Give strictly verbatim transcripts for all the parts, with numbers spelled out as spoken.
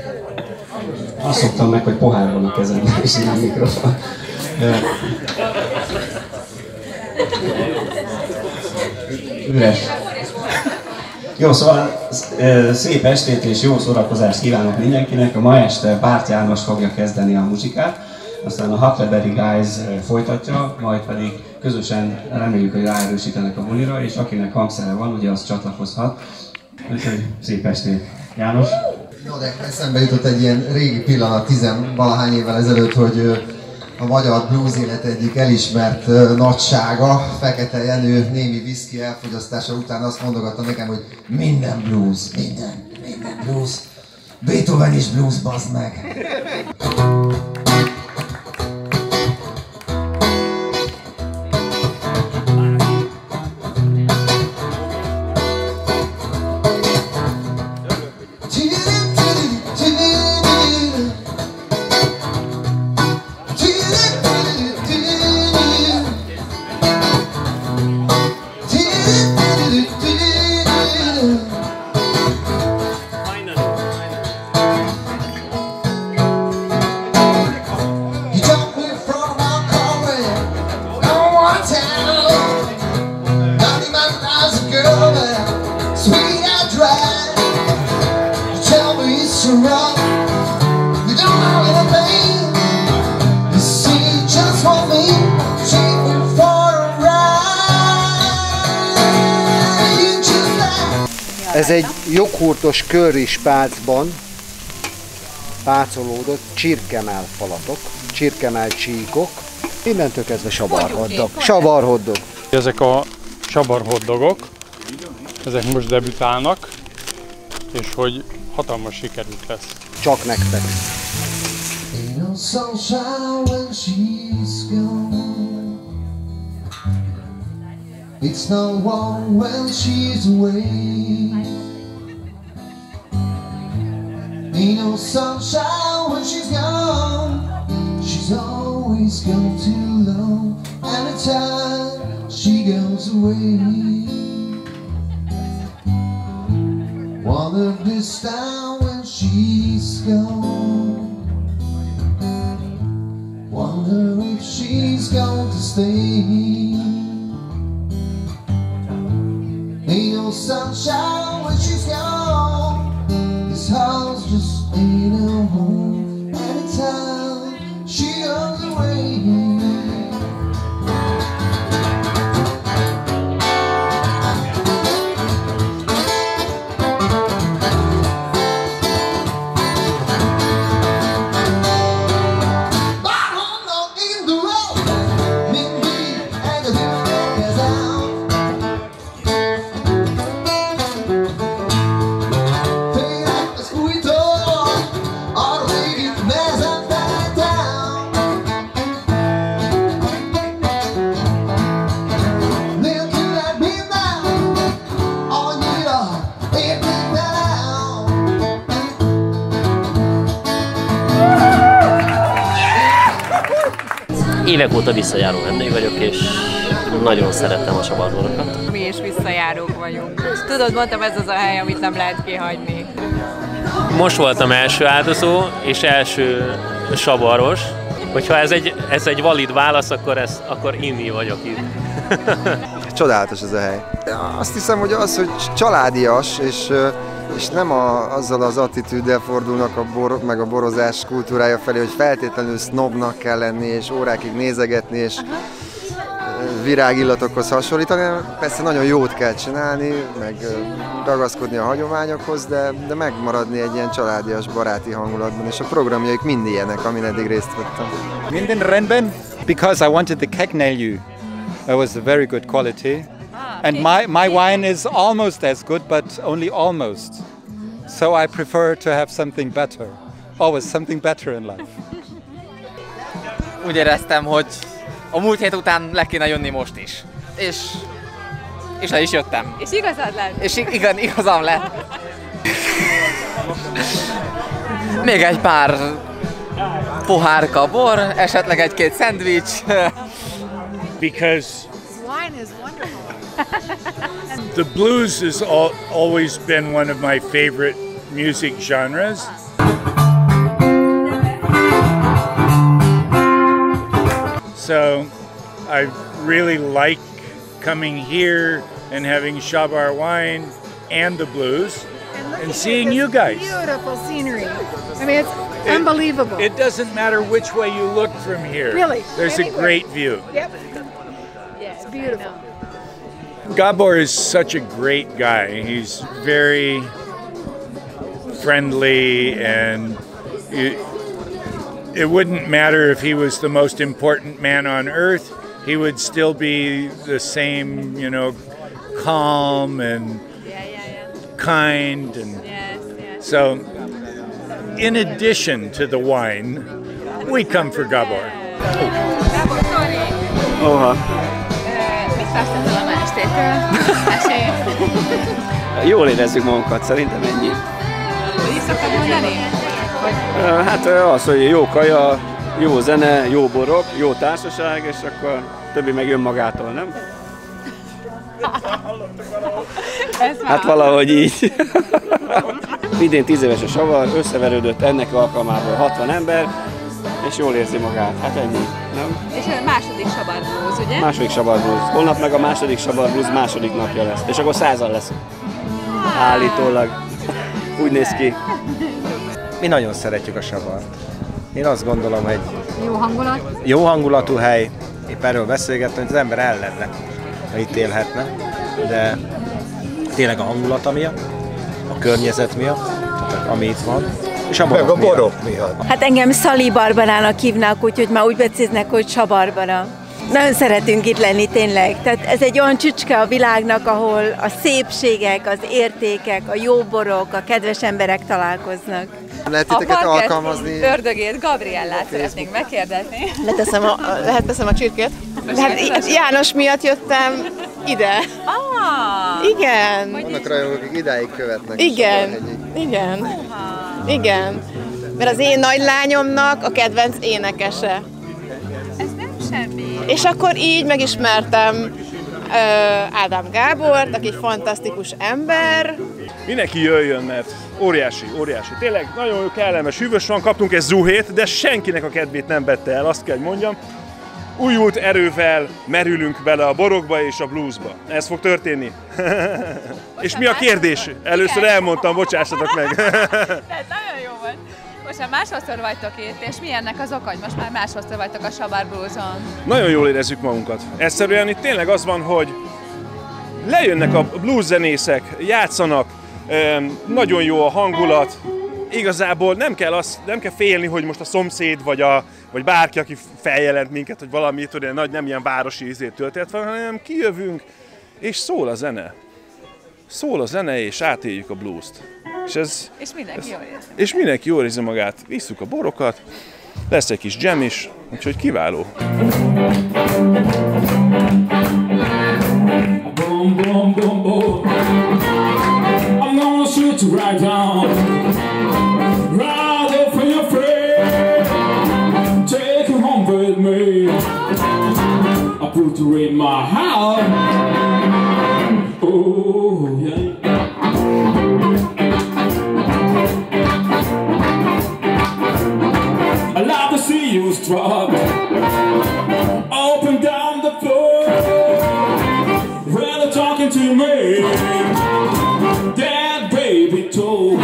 Azt szoktam meg, hogy pohár van a kezemben, és nem mikrofon. Üres. Jó, szóval szép estét és jó szórakozást kívánok mindenkinek. A ma este Bárty János fogja kezdeni a muzsikát, aztán a Huckleberry Guys folytatja, majd pedig közösen reméljük, hogy ráerősítenek a bulira, és akinek hangszere van, ugye az csatlakozhat. Úgyhogy szép estét, János! No, de eszembe jutott egy ilyen régi pillanat tizenvalahány évvel ezelőtt, hogy a magyar blues élet egyik elismert uh, nagysága, Fekete Jenő némi viszki elfogyasztása után azt mondogatta nekem, hogy minden blues, minden, minden blues. Beethoven is blues, bazd meg! Ez egy joghurtos körrispálcban pácolódott csirkemell falatok, csirkemell csíkok, innentől kezdve sabarhoddog. Sabarhoddog. Ezek a sabarhoddogok, ezek most debütálnak, és hogy hatalmas sikerük lesz. Csak nektek. It's not warm when she's away. Ain't no sunshine when she's gone. She's always gone too long. Anytime she goes away. Wonder this time when she's gone. Wonder if she's going to stay. Ain't no sunshine when she's gone. This house just ain't no home. Anytime she goes away. Évek óta visszajáró vendég vagyok, és nagyon szeretem a sabarhódokat. Mi is visszajárók vagyunk. Tudod, mondtam, ez az a hely, amit nem lehet kihagyni. Most voltam első áldozó, és első sabaros. Hogyha ez egy, ez egy valid válasz, akkor, ez, akkor inni vagyok itt. Csodálatos ez a hely. Azt hiszem, hogy az, hogy családias, és, és nem a, azzal az attitűddel fordulnak a bor, meg a borozás kultúrája felé, hogy feltétlenül sznobnak kell lenni, és órákig nézegetni, és virágillatokhoz hasonlítani. Persze nagyon jót kell csinálni, meg ragaszkodni a hagyományokhoz, de, de megmaradni egy ilyen családias, baráti hangulatban, és a programjaik mind ilyenek, amin eddig részt vettem. Minden rendben, because I wanted the Kegnelju. It was a very good quality. And my, my wine is almost as good, but only almost. So I prefer to have something better. Always something better in life. Úgy éreztem, hogy a múlt hét után le kéne jönni most is. És, és le is jöttem. És igazad lett? És igen, igazam lett. Még egy pár pohárka bor, esetleg egy-két szendvics. Because wine is wonderful. The blues has al always been one of my favorite music genres. So I really like coming here and having Shabar wine and the blues and, and seeing you guys. Beautiful scenery. I mean, it's it, unbelievable. It doesn't matter which way you look from here. Really? There's Anywhere. a great view. Yep. Yeah, it's beautiful. Gabor is such a great guy. He's very friendly, and it, it wouldn't matter if he was the most important man on earth. He would still be the same, you know, calm and yeah, yeah, yeah. kind. And yes, yes. So, in addition to the wine, we come for Gabor. Gabor, sorry. Oha. Mit vársz ettől a ma estétől? Mesélj. Jól érezzük magunkat, szerintem ennyi. Hogy is szoktad mondani? Hát az, hogy jó kaja, jó zene, jó borok, jó társaság, és akkor többi meg jön magától, nem? Hát valahogy így. Idén tíz éves a Savar, összeverődött ennek alkalmából hatvan ember, és jól érzi magát. Hát ennyi, nem? És a második Sabar Blues, ugye? Második Sabar Blues. Holnap meg a második Sabar Blues második napja lesz. És akkor százan lesz. Állítólag. Úgy néz ki. Mi nagyon szeretjük a Sabart. Én azt gondolom, hogy Jó hangulat. jó hangulatú hely, épp erről beszélgettem, hogy az ember el lenne, ha itt élhetne, de tényleg a hangulata miatt, a környezet miatt, tehát ami itt van, és a borok, Meg a borok miatt. miatt. Hát engem Szali Barbarának hívnak, úgyhogy már úgy becéznek, hogy Sabarbara. Nagyon szeretünk itt lenni tényleg. Tehát ez egy olyan csücske a világnak, ahol a szépségek, az értékek, a jó borok, a kedves emberek találkoznak. Lehet titeket alkalmazni? Ördögét, Gabriellát szeretnénk megkérdezni. Leteszem a, lehet teszem a csirkét? Hát János miatt jöttem ide. Ah, Igen. Vannak rajongók, akik idáig követnek. Igen. Igen. Igen. Mert az én nagylányomnak a kedvenc énekese. ez nem semmi. És akkor így megismertem uh, Ádám Gábort, aki egy fantasztikus ember. Mindenki jöjjön, mert óriási, óriási. Tényleg nagyon jó, kellemes, hűvös van, kaptunk egy zuhét, de senkinek a kedvét nem vette el, azt kell, hogy mondjam. Újult erővel merülünk bele a borokba és a bluesba. Ez fog történni. És mi a kérdés? Először elmondtam, bocsássatok meg. Tehát nagyon jó volt. Most már másodszor vagytok itt, és mi ennek az oka, hogy most már másodszor vagytok a Sabar Blueson? Nagyon jól érezzük magunkat. Egyszerűen itt tényleg az van, hogy lejönnek a blues zenészek, játszanak, nagyon jó a hangulat. Igazából nem kell, az, nem kell félni, hogy most a szomszéd vagy, a, vagy bárki, aki feljelent minket, hogy valami tudja, nagy, nem ilyen városi ízét történet van, hanem kijövünk, és szól a zene. Szól a zene, és átéljük a bluest. És, ez, és mindenki ez, jól érzi. És mindenki jól érzi magát. Visszük a borokat, lesz egy kis jam is, úgyhogy kiváló. Boom, boom, boom, boom. I'm gonna shoot you right down. Right there for your friend. Take you home with me. I put you in my house. Oh, yeah. I love to see you strut up and down the floor. When they're talking to me, that baby told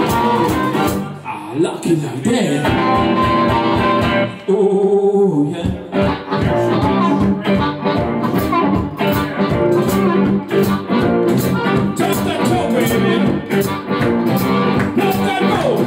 I like it like that. Oh yeah. Touch that toe, baby. Let that go.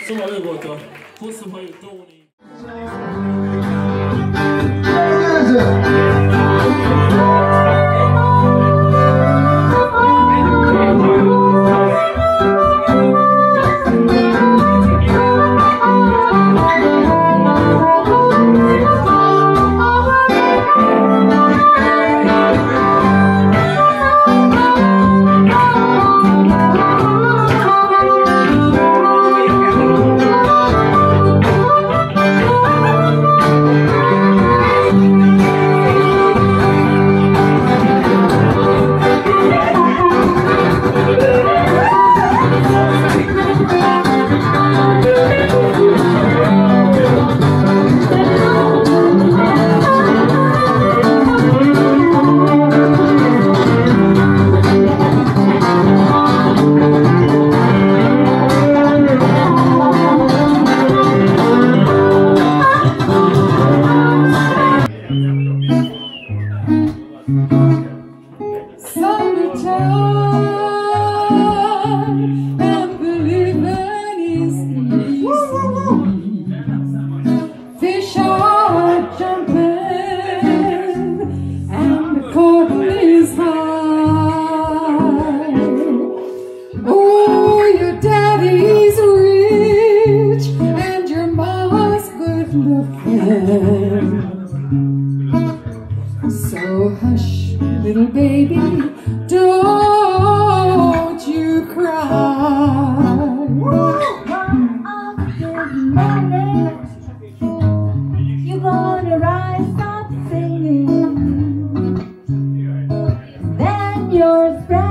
Szóval ő volt a hosszú hajú Tóni. So hush, little baby, don't you cry. You're gonna rise up singing. Then your friend